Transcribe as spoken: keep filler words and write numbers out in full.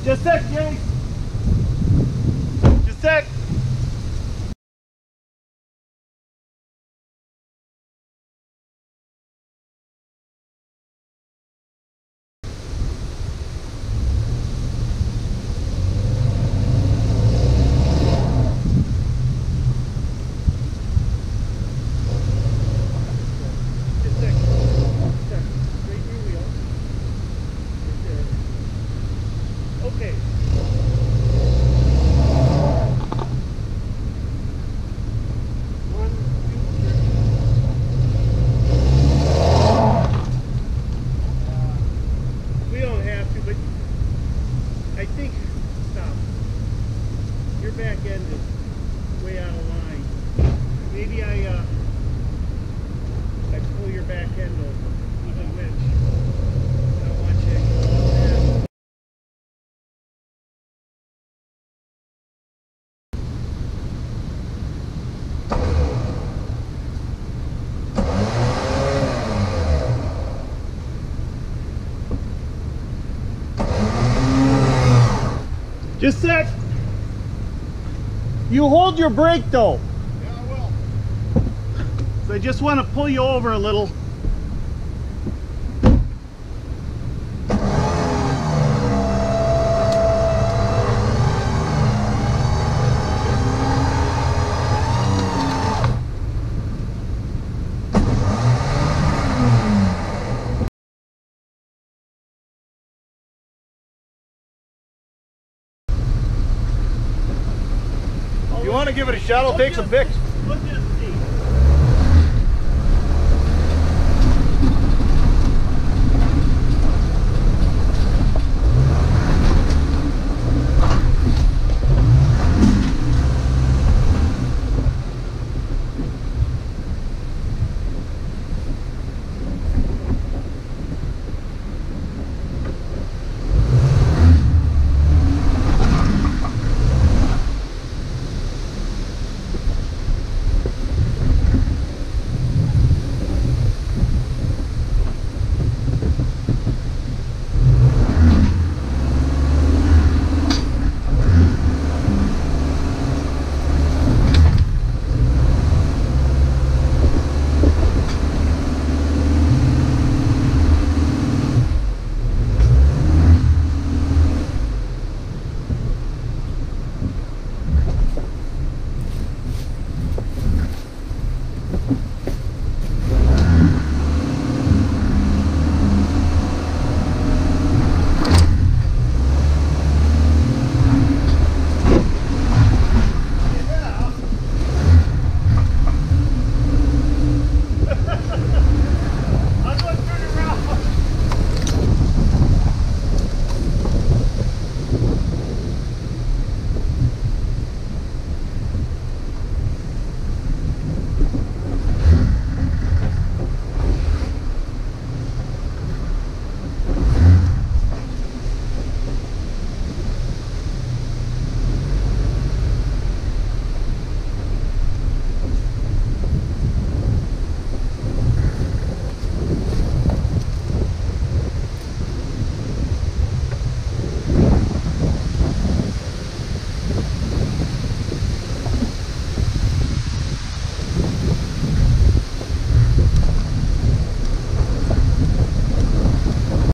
Just a sec, Jay. Just a sec. Okay. One, two, three. Uh, we don't have to, but I think, stop. Your back end is way out of line. Maybe I, uh, I pull your back end over with a winch. I don't want you to go up there. Just a sec. You hold your brake though. Yeah, I will. So I just want to pull you over a little. If you want to give it a shot, I'll take some pics.